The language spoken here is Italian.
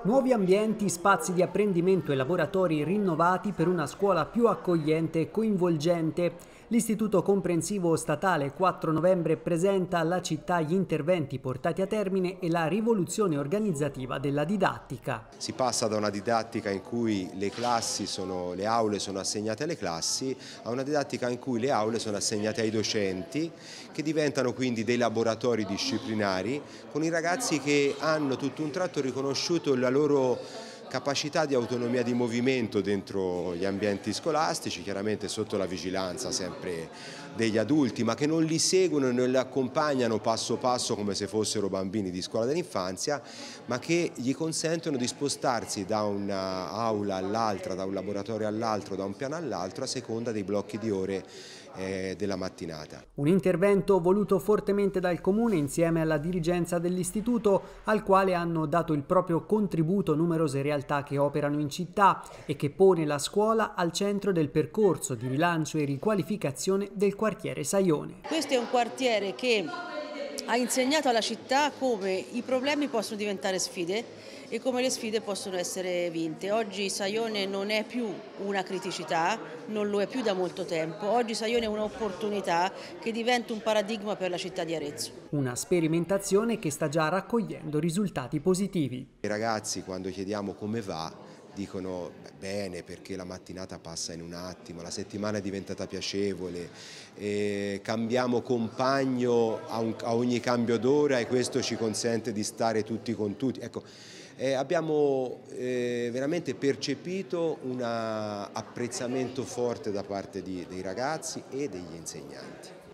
Nuovi ambienti, spazi di apprendimento e laboratori rinnovati per una scuola più accogliente e coinvolgente. L'Istituto Comprensivo Statale 4 novembre presenta alla città gli interventi portati a termine e la rivoluzione organizzativa della didattica. Si passa da una didattica in cui le aule sono assegnate alle classi, a una didattica in cui le aule sono assegnate ai docenti, che diventano quindi dei laboratori disciplinari con i ragazzi che hanno tutto un tratto riconosciuto la loro capacità di autonomia di movimento dentro gli ambienti scolastici, chiaramente sotto la vigilanza sempre degli adulti, ma che non li seguono e non li accompagnano passo passo come se fossero bambini di scuola dell'infanzia, ma che gli consentono di spostarsi da un'aula all'altra, da un laboratorio all'altro, da un piano all'altro, a seconda dei blocchi di ore della mattinata. Un intervento voluto fortemente dal Comune insieme alla dirigenza dell'Istituto, al quale hanno dato il proprio contributo numerose realtà che operano in città e che pone la scuola al centro del percorso di rilancio e riqualificazione del quartiere Saione. Questo è un quartiere che ha insegnato alla città come i problemi possono diventare sfide e come le sfide possono essere vinte. Oggi Saione non è più una criticità, non lo è più da molto tempo. Oggi Saione è un'opportunità che diventa un paradigma per la città di Arezzo. Una sperimentazione che sta già raccogliendo risultati positivi. I ragazzi, quando chiediamo come va, dicono bene, perché la mattinata passa in un attimo, la settimana è diventata piacevole, cambiamo compagno a ogni cambio d'ora e questo ci consente di stare tutti con tutti. Ecco, abbiamo veramente percepito un apprezzamento forte da parte dei ragazzi e degli insegnanti.